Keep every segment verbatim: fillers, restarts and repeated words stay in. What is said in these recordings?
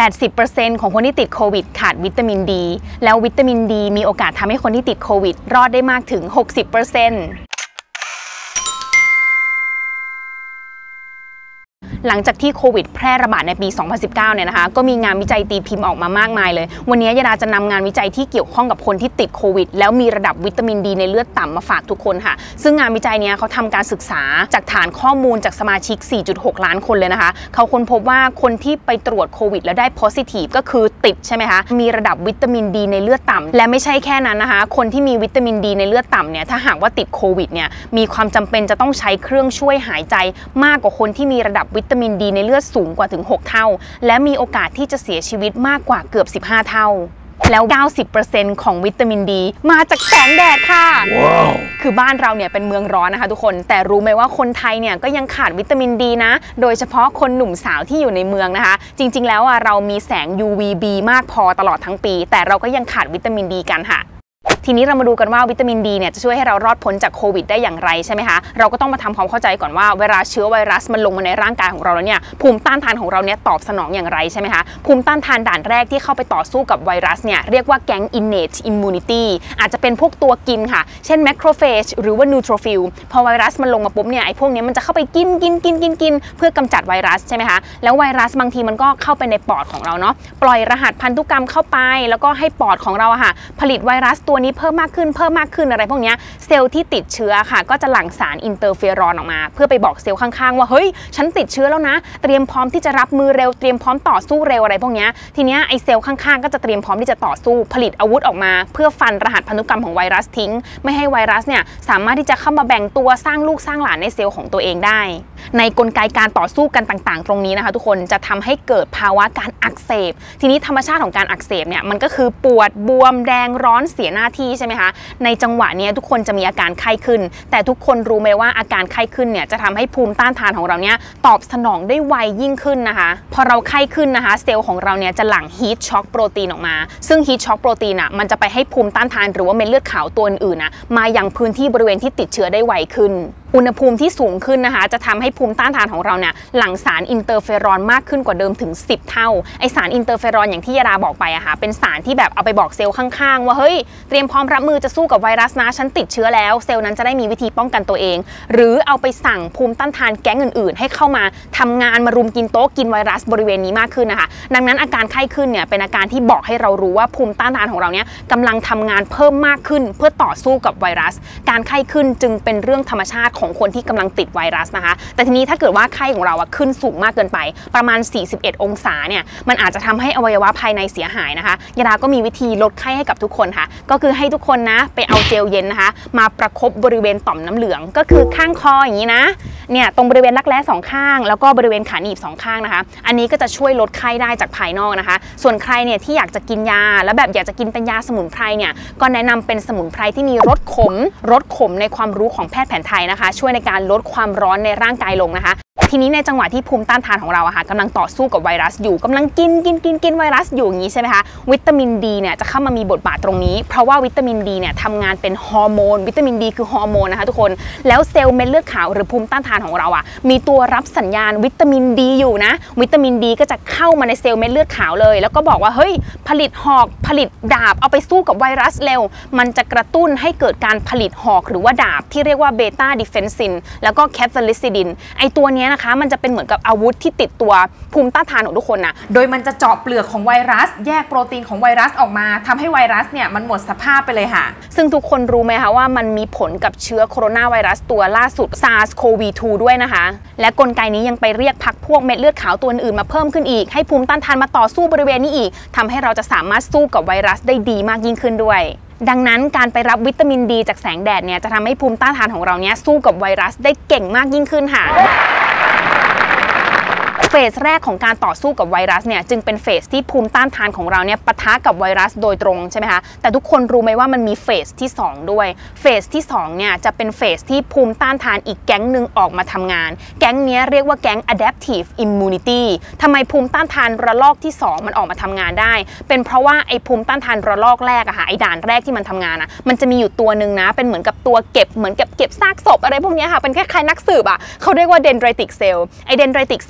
แปดสิบเปอร์เซ็นต์ ของคนที่ติดโควิดขาดวิตามินดีแล้ววิตามินดีมีโอกาสทำให้คนที่ติดโควิดรอดได้มากถึง หกสิบเปอร์เซ็นต์หลังจากที่โควิดแพร่ระบาดในปี สองพันสิบเก้า เนี่ยนะคะก็มีงานวิจัยตีพิมพ์ออกมามากมายเลยวันนี้ยาดาจะนำงานวิจัยที่เกี่ยวข้องกับคนที่ติดโควิดแล้วมีระดับวิตามินดีในเลือดต่ำมาฝากทุกคนค่ะซึ่งงานวิจัยนี้เขาทำการศึกษาจากฐานข้อมูลจากสมาชิก สี่จุดหก ล้านคนเลยนะคะเขาค้นพบว่าคนที่ไปตรวจโควิดแล้วได้ positive ก็คือติดใช่ไหมคะมีระดับวิตามินดีในเลือดต่ำและไม่ใช่แค่นั้นนะคะคนที่มีวิตามินดีในเลือดต่ำเนี่ยถ้าหากว่าติดโควิดเนี่ยมีความจำเป็นจะต้องใช้เครื่องช่วยหายใจมากกว่าคนที่มีระดับวิตามินดีในเลือดสูงกว่าถึงหกเท่าและมีโอกาสที่จะเสียชีวิตมากกว่าเกือบสิบห้าเท่าแล้ว เก้าสิบเปอร์เซ็นต์ ของวิตามินดีมาจากแสงแดดค่ะ wow. คือบ้านเราเนี่ยเป็นเมืองร้อนนะคะทุกคนแต่รู้ไหมว่าคนไทยเนี่ยก็ยังขาดวิตามินดีนะโดยเฉพาะคนหนุ่มสาวที่อยู่ในเมืองนะคะจริงๆแล้วอ่ะเรามีแสง ยู วี บี มากพอตลอดทั้งปีแต่เราก็ยังขาดวิตามินดีกันค่ะทีนี้เรามาดูกันว่าวิตามินดีเนี่ยจะช่วยให้เรารอดพ้นจากโควิดได้อย่างไรใช่ไหมคะเราก็ต้องมาทำความเข้าใจก่อนว่าเวลาเชื้อไวรัสมันลงมาในร่างกายของเราแล้วเนี่ยภูมิต้านทานของเราเนี่ยตอบสนองอย่างไรใช่ไหมคะภูมิต้านทานด่านแรกที่เข้าไปต่อสู้กับไวรัสเนี่ยเรียกว่าแก๊ง innate immunity อาจจะเป็นพวกตัวกินค่ะเช่น macrophage หรือว่า neutrophil พอไวรัสมันลงมาปุ๊บเนี่ยไอ้พวกนี้มันจะเข้าไปกินกินกินกินกินเพื่อกำจัดไวรัสใช่ไหมคะแล้วไวรัสบางทีมันก็เข้าไปในปอดของเราเนาะปล่อยรหัสพันธุกรรมเข้าไปแล้วก็ให้ปอดของเราอะค่ะผลิตไวรัสตัวนี้เพิ่มมากขึ้นเพิ่มมากขึ้นอะไรพวกนี้เซลล์ที่ติดเชื้อค่ะก็จะหลั่งสารอินเตอร์เฟอรอนออกมาเพื่อไปบอกเซลล์ข้างๆว่าเฮ้ยฉันติดเชื้อแล้วนะเตรียมพร้อมที่จะรับมือเร็วเตรียมพร้อมต่อสู้เร็วอะไรพวกนี้ทีนี้ไอเซลล์ข้างๆก็จะเตรียมพร้อมที่จะต่อสู้ผลิตอาวุธออกมาเพื่อฟันรหัสพันธุกรรมของไวรัสทิ้งไม่ให้ไวรัสเนี่ยสามารถที่จะเข้ามาแบ่งตัวสร้างลูกสร้างหลานในเซลล์ของตัวเองได้ในกลไกการต่อสู้กันต่างๆตรงนี้นะคะทุกคนจะทำให้เกิดภาวะการอักเสบทีนี้ธรรมชาติของการอักเสบเนี่ยมันก็คือปวดบวมแดงร้อนเสียหน้าที่ใช่ไหมคะในจังหวะนี้ทุกคนจะมีอาการไข้ขึ้นแต่ทุกคนรู้ไหมว่าอาการไข้ขึ้นเนี่ยจะทำให้ภูมิต้านทานของเราเนี่ยตอบสนองได้ไวยิ่งขึ้นนะคะพอเราไข้ขึ้นนะคะเซลล์ของเราเนี่ยจะหลั่งฮีทช็อคโปรตีนออกมาซึ่งฮีทช็อคโปรตีนอ่ะมันจะไปให้ภูมิต้านทานหรือว่าเม็ดเลือดขาวตัวอื่นๆนะมายังพื้นที่บริเวณที่ติดเชื้อได้ไวขึ้นอุณหภูมิที่สูงขึ้นนะคะจะทำให้ภูมิต้านทานของเราเนี่ยหลั่งสารอินเตอร์เฟอรอนมากขึ้นกว่าเดิมถึงสิบเท่าไอสารอินเตอร์เฟอรอนอย่างที่ยาดาบอกไปอะค่ะเป็นสารที่แบบเอาไปบอกเซลล์ข้างๆว่าเฮ้ยเตรียมพร้อมรับมือจะสู้กับไวรัสนะฉันติดเชื้อแล้วเซลล์นั้นจะได้มีวิธีป้องกันตัวเองหรือเอาไปสั่งภูมิต้านทานแก๊งอื่นๆให้เข้ามาทำงานมารุมกินโต๊ะกินไวรัสบริเวณนี้มากขึ้นนะคะดังนั้นอาการไข้ขึ้นเนี่ยเป็นอาการที่บอกให้เรารู้ว่าภูมิต้านทานของเราเนี่ยกำลังทำงานเพิ่มมากขึ้นเพื่อต่อสู้กับไวรัสการไข้ขึ้นจึงเป็นเรื่องธรรมชาติของคนที่กำลังติดไวรัสนะคะแต่ทีนี้ถ้าเกิดว่าไข้ของเราอะขึ้นสูงมากเกินไปประมาณสี่สิบเอ็ดองศาเนี่ยมันอาจจะทำให้อวัยวะภายในเสียหายนะคะยาดาก็มีวิธีลดไข้ให้กับทุกคนค่ะก็คือให้ทุกคนนะไปเอาเจลเย็นนะคะมาประคบบริเวณต่อมน้ำเหลืองก็คือข้างคออย่างนี้นะเนี่ยตรงบริเวณรักแร้สองข้างแล้วก็บริเวณขาหนีบสองข้างนะคะอันนี้ก็จะช่วยลดไข้ได้จากภายนอกนะคะส่วนใครเนี่ยที่อยากจะกินยาแล้วแบบอยากจะกินเป็นยาสมุนไพรเนี่ยก็แนะนำเป็นสมุนไพรที่มีรสขมรสขมในความรู้ของแพทย์แผนไทยนะคะช่วยในการลดความร้อนในร่างกายลงนะคะทีนี้ในจังหวะที่ภูมิต้านทานของเราอะค่ะกำลังต่อสู้กับไวรัสอยู่กำลังกินกินกินกินไวรัสอยู่อย่างนี้ใช่ไหมคะวิตามินดีเนี่ยจะเข้ามามีบทบาทตรงนี้เพราะว่าวิตามินดีเนี่ยทำงานเป็นฮอร์โมนวิตามินดีคือฮอร์โมนนะคะทุกคนแล้วเซลล์เม็ดเลือดขาวหรือภูมิต้านทานของเราอะมีตัวรับสัญญาณวิตามินดีอยู่นะวิตามินดีก็จะเข้ามาในเซลล์เม็ดเลือดขาวเลยแล้วก็บอกว่าเฮ้ยผลิตหอกผลิตดาบเอาไปสู้กับไวรัสเร็วมันจะกระตุ้นให้เกิดการผลิตหอกหรือว่าดาบที่เรียกว่าเบต้าดิเฟนซินแล้วก็แคทาลิซิดินไอตัวนี้นะคะมันจะเป็นเหมือนกับอาวุธที่ติดตัวภูมิต้านทานของทุกคนนะโดยมันจะเจาะเปลือกของไวรัสแยกโปรตีนของไวรัสออกมาทำให้ไวรัสเนี่ยมันหมดสภาพไปเลยค่ะซึ่งทุกคนรู้ไหมคะว่ามันมีผลกับเชื้อโคโรนาไวรัสตัวล่าสุด ซาร์ส โควี ทู ด้วยนะคะและกลไกนี้ยังไปเรียกพรรคพวกเม็ดเลือดขาวตัวอื่นมาเพิ่มขึ้นอีกให้ภูมิต้านทานมาต่อสู้บริเวณนี้อีกทำให้เราจะสามารถสู้กับไวรัสได้ดีมากยิ่งขึ้นด้วยดังนั้นการไปรับวิตามินดีจากแสงแดดเนี่ยจะทำให้ภูมิต้านทานของเราเนี่ยสู้กับไวรัสได้เก่งมากยิ่งขึ้นค่ะเฟสแรกของการต่อสู้กับไวรัสเนี่ยจึงเป็นเฟสที่ภูมิต้านทานของเราเนี่ยปะทะกับไวรัสโดยตรงใช่ไหมคะแต่ทุกคนรู้ไหมว่ามันมีเฟสที่สองด้วยเฟสที่สองเนี่ยจะเป็นเฟสที่ภูมิต้านทานอีกแก๊งหนึ่งออกมาทำงานแก๊งนี้เรียกว่าแก๊ง adaptive immunity ทำไมภูมิต้านทานระลอกที่สองมันออกมาทำงานได้เป็นเพราะว่าไอภูมิต้านทานระลอกแรกอะค่ะไอด่านแรกที่มันทำงานอะมันจะมีอยู่ตัวหนึ่งนะเป็นเหมือนกับตัวเก็บเหมือนกับเก็บซากศพอะไรพวกนี้ค่ะเป็นคล้ายๆนักสืบอะเขาเรียกว่า dendritic cell ไอ dendritic cell อะ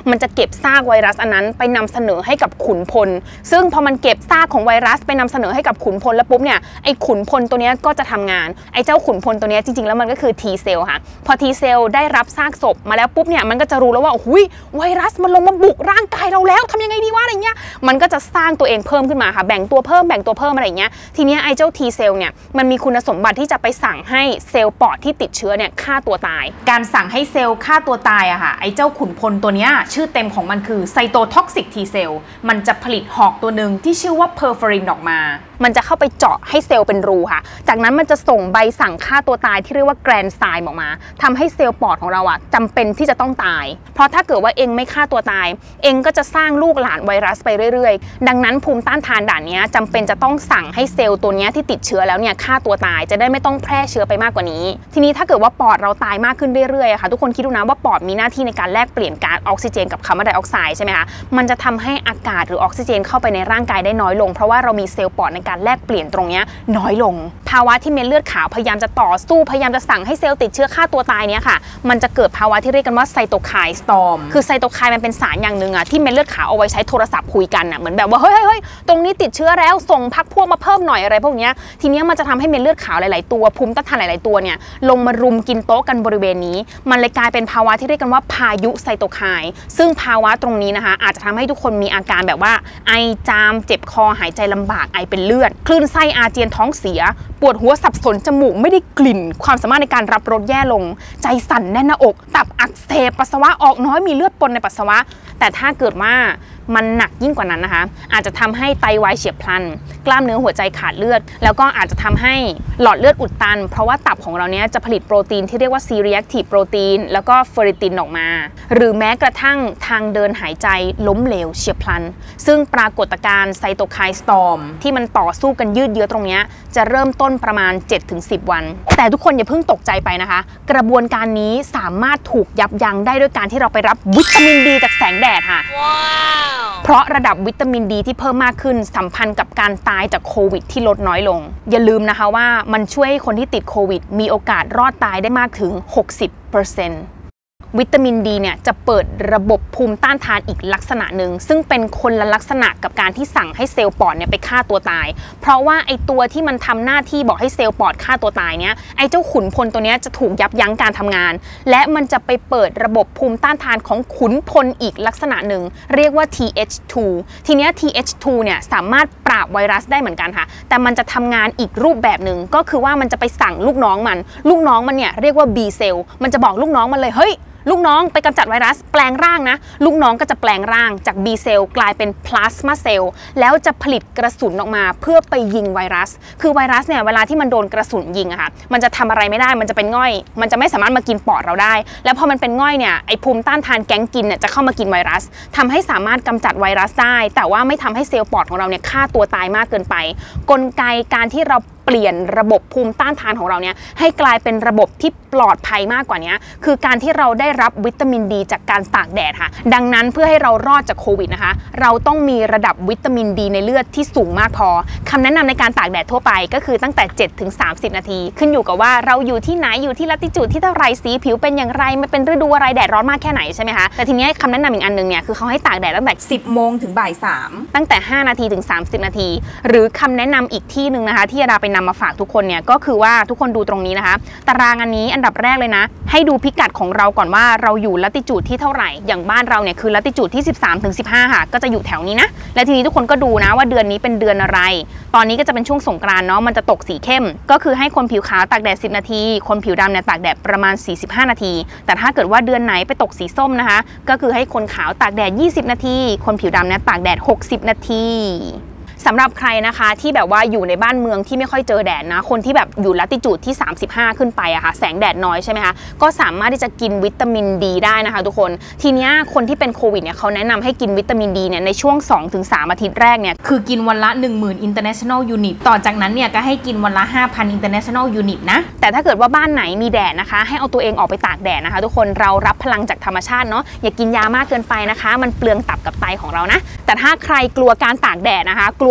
มันจะเก็บซากไวรัสอันนั้นไปนำเสนอให้กับขุนพลซึ่งพอมันเก็บซากของไวรัสไปนำเสนอให้กับขุนพลแล้วปุ๊บเนี่ยไอ้ขุนพลตัวนี้ก็จะทำงานไอ้เจ้าขุนพลตัวนี้จริงๆแล้วมันก็คือ T เซลล์ค่ะพอ T เซลล์ได้รับซากศพมาแล้วปุ๊บเนี่ยมันก็จะรู้แล้วว่าโอ้ยไวรัสมันลงมาบุกร่างกายเราแล้วทำยังไงดีวะอะไรเงี้ยมันก็จะสร้างตัวเองเพิ่มขึ้นมาค่ะแบ่งตัวเพิ่มแบ่งตัวเพิ่มอะไรเงี้ยทีนี้ไอ้เจ้า T เซลล์เนี่ยมันมีคุณสมบัติที่จะไปสั่งให้เซลล์ปอดที่ติดเชื้อเนี่ยฆ่าตัวตายการสั่งให้เซลล์ฆ่าตัวตายอะค่ะไอ้เจ้าขุนพลตัวนี้ชื่อเต็มของมันคือไซโตท็อกซิก T เซลล์มันจะผลิตหอกตัวหนึ่งที่ชื่อว่าเพอร์ฟอรินออกมามันจะเข้าไปเจาะให้เซลล์เป็นรูค่ะจากนั้นมันจะส่งใบสั่งฆ่าตัวตายที่เรียกว่าแกรนไซม์ออกมาทำให้เซลล์ปอดของเราอะจำเป็นที่จะต้องตายเพราะถ้าเกิดว่าเองไม่ฆ่าตัวตายเองก็จะสร้างลูกหลานไวรัสไปเรื่อยๆดังนั้นภูมิต้านทานด่านนี้จำเป็นจะต้องสั่งให้เซลล์ตัวนี้ที่ติดเชื้อแล้วเนี่ยฆ่าตัวตายจะได้ไม่ต้องแพร่เชื้อไปมากกว่านี้ทีนี้ถ้าเกิดว่าปอดเราตายมากขึ้นเรื่อยๆค่ะทุกคนคิดดูนะว่าปอดมีหน้าที่ในการแลกเปลี่ยนก๊าซออกซิเจนกับคาร์บอนไดออกไซด์ใช่ไหมคะมันจะทำให้อากาศหรือออกซิเจนเข้าไปในร่างกายได้น้อยลงเพราะว่าเรามีเซลล์ปอดในการแลกเปลี่ยนตรงนี้น้อยลงภาวะที่เม็ดเลือดขาวพยายามจะต่อสู้พยายามจะสั่งให้เซลล์ติดเชื้อฆ่าตัวตายเนี่ยค่ะมันจะเกิดภาวะที่เรียกกันว่าไซโตไคน์สตอร์มคือไซโตไคน์มันเป็นสารอย่างหนึ่งอะที่เม็ดเลือดขาวเอาไว้ใช้โทรศัพท์คุยกันอะเหมือนแบบว่าเฮ้ยเฮ้ยตรงนี้ติดเชื้อแล้วส่งพักพวกมาเพิ่มหน่อยอะไรพวกนี้ทีนี้มันจะทำให้เม็ดเลือดขาวหลายๆตัวภูมิต้านทานหลายๆตัวเนี่ยลงมารุมกินโต๊ะกันบริเวณนี้มันเลยกลายเป็นภาวะที่เรียกกันว่าพายุไซโตไคน์ซึ่งภาวะตรงนี้นะคะอาจจะทำให้ทุกคนมีอาการแบบว่าไอจามเจ็บคอหายใจลำบากไอเป็นเลือดคลื่นไส้อาเจียนท้องเสียปวดหัวสับสนจมูกไม่ได้กลิ่นความสามารถในการรับรสแย่ลงใจสั่นแน่นหน้าอกตับอักเสบปัสสาวะออกน้อยมีเลือดปนในปัสสาวะแต่ถ้าเกิดว่ามันหนักยิ่งกว่านั้นนะคะอาจจะทำให้ไตวายเฉียบพลันกล้ามเนื้อหัวใจขาดเลือดแล้วก็อาจจะทำให้หลอดเลือดอุดตันเพราะว่าตับของเราเนี้ยจะผลิตโปรตีนที่เรียกว่า C reactive โปรตีนแล้วก็เฟอริตินออกมาหรือแม้กระทั่งทางเดินหายใจล้มเหลวเฉียบพลันซึ่งปรากฏการณ์ไซโตไคน์สตอร์มที่มันต่อสู้กันยืดเยื้อตรงนี้จะเริ่มต้นประมาณ เจ็ดถึงสิบ วันแต่ทุกคนอย่าเพิ่งตกใจไปนะคะกระบวนการนี้สามารถถูกยับยั้งได้ด้วยการที่เราไปรับวิตามินดีจากแสงแดดค่ะ wow. เพราะระดับวิตามินดีที่เพิ่มมากขึ้นสัมพันธ์กับการตายจากโควิดที่ลดน้อยลงอย่าลืมนะคะว่ามันช่วยให้คนที่ติดโควิดมีโอกาสรอดตายได้มากถึง หกสิบเปอร์เซ็นต์วิตามินดีเนี่ยจะเปิดระบบภูมิต้านทานอีกลักษณะหนึ่งซึ่งเป็นคนละลักษณะกับการที่สั่งให้เซลล์ปอดเนี่ยไปฆ่าตัวตายเพราะว่าไอตัวที่มันทำหน้าที่บอกให้เซลล์ปอดฆ่าตัวตายเนี่ยไอเจ้าขุนพลตัวนี้จะถูกยับยั้งการทำงานและมันจะไปเปิดระบบภูมิต้านทานของขุนพลอีกลักษณะหนึ่งเรียกว่า ที เอช ทู ทีเนี้ย ที เอช ทู เนี่ยสามารถปราบไวรัสได้เหมือนกันค่ะแต่มันจะทำงานอีกรูปแบบหนึ่งก็คือว่ามันจะไปสั่งลูกน้องมันลูกน้องมันเนี่ยเรียกว่า B เซลล์มันจะบอกลูกน้องมันเลยเฮ้ยลูกน้องไปกำจัดไวรัสแปลงร่างนะลูกน้องก็จะแปลงร่างจาก B เซลล์กลายเป็นพลาสมาเซลล์แล้วจะผลิตกระสุนออกมาเพื่อไปยิงไวรัสคือไวรัสเนี่ยเวลาที่มันโดนกระสุนยิงอะค่ะมันจะทำอะไรไม่ได้มันจะเป็นง่อยมันจะไม่สามารถมากินปอดเราได้แล้วพอมันเป็นง่อยเนี่ยไอภูมิต้านทานแก๊งกินเนี่ยจะเข้ามากินไวรัสทำให้สามารถกำจัดไวรัสได้แต่ว่าไม่ทำให้เซลล์ปอดของเราเนี่ยฆ่าตัวตายมากเกินไปกลไกการที่เราเปลี่ยนระบบภูมิต้านทานของเราเนี่ยให้กลายเป็นระบบที่ปลอดภัยมากกว่านี้คือการที่เราได้รับวิตามินดีจากการตากแดดค่ะดังนั้นเพื่อให้เรารอดจากโควิดนะคะเราต้องมีระดับวิตามินดีในเลือดที่สูงมากพอคำแนะนำในการตากแดดทั่วไปก็คือตั้งแต่ เจ็ดถึงสามสิบ นาทีขึ้นอยู่กับว่าเราอยู่ที่ไหนอยู่ที่ลัติจูดที่เท่าไรสีผิวเป็นอย่างไรมันเป็นฤดูอะไรแดดร้อนมากแค่ไหนใช่ไหมคะแต่ทีนี้คำแนะนำอีกอันนึงเนี่ยคือเขาให้ตากแดดตั้งแต่สิบโมงถึงบ่ายสามตั้งแต่ห้านาทีถึงสามสิบนาทีหรือคำแนะนำอีกที่หนึ่งนะคะที่เราไปนำมาฝากทุกคนเนี่ยก็คือว่าทุกคนดูตรงนี้นะคะตารางอันนี้อันดับแรกเลยนะให้ดูพิกัดของเราก่อนว่าเราอยู่ลัติจูดที่เท่าไหร่อย่างบ้านเราเนี่ยคือลัติจูดที่ สิบสามถึงสิบห้า ค่ะก็จะอยู่แถวนี้นะและทีนี้ทุกคนก็ดูนะว่าเดือนนี้เป็นเดือนอะไรตอนนี้ก็จะเป็นช่วงสงกรานต์เนาะมันจะตกสีเข้มก็คือให้คนผิวขาวตากแดดสิบนาทีคนผิวดำเนี่ยตากแดดประมาณสี่สิบห้านาทีแต่ถ้าเกิดว่าเดือนไหนไปตกสีส้มนะคะก็คือให้คนขาวตากแดดยี่สิบนาทีคนผิวดำเนี่ยตากแดดหกสิบนาทีสำหรับใครนะคะที่แบบว่าอยู่ในบ้านเมืองที่ไม่ค่อยเจอแดดนะคนที่แบบอยู่ลัติจูดที่สามสิบห้าขึ้นไปอะค่ะแสงแดดน้อยใช่ไหมคะก็สามารถที่จะกินวิตามินดีได้นะคะทุกคนทีนี้คนที่เป็นโควิดเนี่ยเขาแนะนำให้กินวิตามินดีเนี่ยในช่วง สองถึงสาม อาทิตย์แรกเนี่ยคือกินวันละ หนึ่งหมื่น international unit ต่อจากนั้นเนี่ยก็ให้กินวันละ ห้าพัน international unit นะแต่ถ้าเกิดว่าบ้านไหนมีแดดนะคะให้เอาตัวเองออกไปตากแดดนะคะทุกคนเรารับพลังจากธรรมชาติเนาะอย่ากินยามากเกินไปนะคะมันเปลืองตับกับไตของเรานะแต่ถ้าใครกลัวการตากแดดนะคะกลัว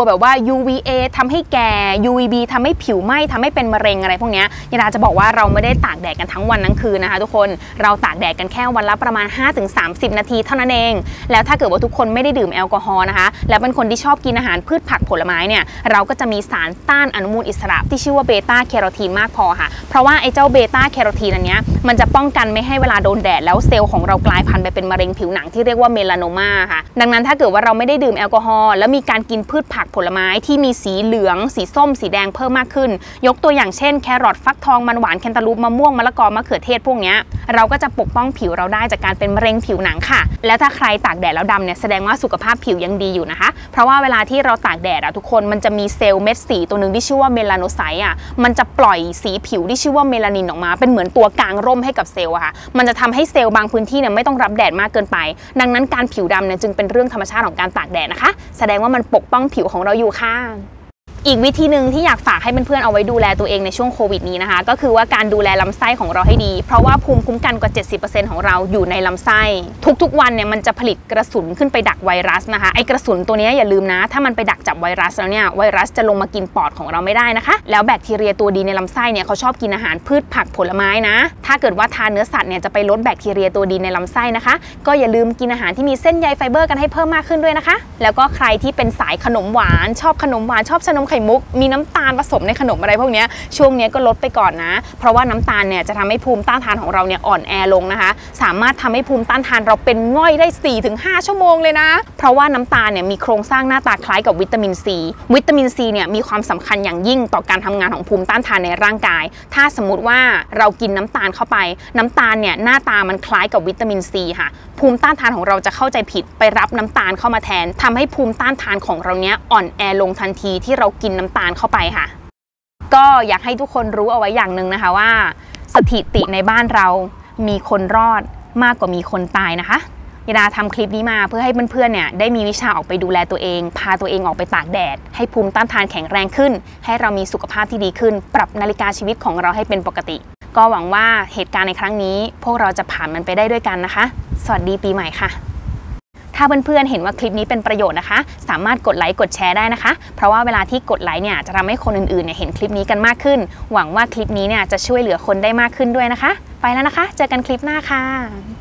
แบบว่า ยู วี เอ ทำให้แก่ ยู วี บี ทำให้ผิวไหม้ทำให้เป็นมะเร็งอะไรพวกนี้ยาดาจะบอกว่าเราไม่ได้ตากแดดกันทั้งวันทั้งคืนนะคะทุกคนเราตากแดดกันแค่วันละประมาณ ห้าถึงสามสิบ นาทีเท่านั้นเองแล้วถ้าเกิดว่าทุกคนไม่ได้ดื่มแอลกอฮอล์นะคะแล้วเป็นคนที่ชอบกินอาหารพืชผักผลไม้เนี่ยเราก็จะมีสารต้านอนุมูลอิสระที่ชื่อว่าเบต้าแคโรทีนมากพอค่ะเพราะว่าไอ้เจ้าเบต้าแคโรทีนอันนี้มันจะป้องกันไม่ให้เวลาโดนแดดแล้วเซลล์ของเรากลายพันธุ์ไปเป็นมะเร็งผิวหนังที่เรียกว่าเมลาโนมาค่ะดังนั้นถ้าเกิดว่าเราไม่ได้ดื่มแอลกอฮอล์แล้วมีการกินพืชผักผลไม้ที่มีสีเหลืองสีส้มสีแดงเพิ่มมากขึ้นยกตัวอย่างเช่นแครอทฟักทองมันหวานแคนตาลูปมะม่วงมะละกอมะเขือเทศพวกนี้เราก็จะปกป้องผิวเราได้จากการเป็นมะเร็งผิวหนังค่ะแล้วถ้าใครตากแดดแล้วดำเนี่ยแสดงว่าสุขภาพผิวยังดีอยู่นะคะเพราะว่าเวลาที่เราตากแดดอะทุกคนมันจะมีเซลล์เม็ดสีตัวหนึ่งที่ชื่อว่าเมลาโนไซต์อะมันจะปล่อยสีผิวที่ชื่อว่าเมลานินออกมาเป็นเหมือนตัวกางร่มให้กับเซลล์อะค่ะมันจะทำให้เซลล์บางพื้นที่เนี่ยไม่ต้องรับแดดมากเกินไปดังนั้นการผิวดำเนี่ยจึงเป็นเรื่องธรรมชาติของการตากแดดนะคะแสดงว่ามันปกป้องผิวของเราอยู่ค่ะอีกวิธีหนึ่งที่อยากฝากให้เพื่อนๆเอาไว้ดูแลตัวเองในช่วงโควิดนี้นะคะก็คือว่าการดูแลลำไส้ของเราให้ดีเพราะว่าภูมิคุ้มกันกว่า เจ็ดสิบเปอร์เซ็นต์ ของเราอยู่ในลำไส้ทุกๆวันเนี่ยมันจะผลิตกระสุนขึ้นไปดักไวรัสนะคะไอกระสุนตัวนี้อย่าลืมนะถ้ามันไปดักจับไวรัสแล้วเนี่ยไวรัสจะลงมากินปอดของเราไม่ได้นะคะแล้วแบคทีเรียตัวดีในลำไส้เนี่ยเขาชอบกินอาหารพืชผักผลไม้นะถ้าเกิดว่าทานเนื้อสัตว์เนี่ยจะไปลดแบคทีเรียตัวดีในลำไส้นะคะก็อย่าลืมกินอาหารที่มีเส้นใยไฟเบอร์กันให้เพิ่มมากขึ้นด้วยนะคะแล้วก็ใครที่เป็นสายขนมหวานชอบขนมหวานชอบชานมไข่มุกมีน้ำตาลผสมในขนมอะไรพวกนี้ช่วงนี้ก็ลดไปก่อนนะเพราะว่าน้ำตาลเนี่ยจะทำให้ภูมิต้านทานของเราเนี่ยอ่อนแอลงนะคะสามารถทำให้ภูมิต้านทานเราเป็นง่อยได้ สี่ถึงห้า ชั่วโมงเลยนะเพราะว่าน้ำตาลเนี่ยมีโครงสร้างหน้าตาคล้ายกับวิตามินซีวิตามินซีเนี่ยมีความสำคัญอย่างยิ่งต่อการทำงานของภูมิต้านทานในร่างกายถ้าสมมติว่าเรากินน้ำตาลเข้าไปน้ำตาลเนี่ยหน้าตามันคล้ายกับวิตามินซีค่ะภูมิต้านทานของเราจะเข้าใจผิดไปรับน้ำตาลเข้ามาแทนทำให้ภูมิต้านทานของเราเนี้ยอ่อนแอลงทันทีที่เรากินน้ำตาลเข้าไปค่ะก็อยากให้ทุกคนรู้เอาไว้อย่างหนึ่งนะคะว่าสถิติในบ้านเรามีคนรอดมากกว่ามีคนตายนะคะยาดาทำคลิปนี้มาเพื่อให้เพื่อนๆเนี่ยได้มีวิชาออกไปดูแลตัวเองพาตัวเองออกไปตากแดดให้ภูมิต้านทานแข็งแรงขึ้นให้เรามีสุขภาพที่ดีขึ้นปรับนาฬิกาชีวิตของเราให้เป็นปกติก็หวังว่าเหตุการณ์ในครั้งนี้พวกเราจะผ่านมันไปได้ด้วยกันนะคะสวัสดีปีใหม่ค่ะถ้าเพื่อนๆเห็นว่าคลิปนี้เป็นประโยชน์นะคะสามารถกดไลค์กดแชร์ได้นะคะเพราะว่าเวลาที่กดไลค์เนี่ยจะทำให้คนอื่นๆเนี่ยเห็นคลิปนี้กันมากขึ้นหวังว่าคลิปนี้เนี่ยจะช่วยเหลือคนได้มากขึ้นด้วยนะคะไปแล้วนะคะเจอกันคลิปหน้าค่ะ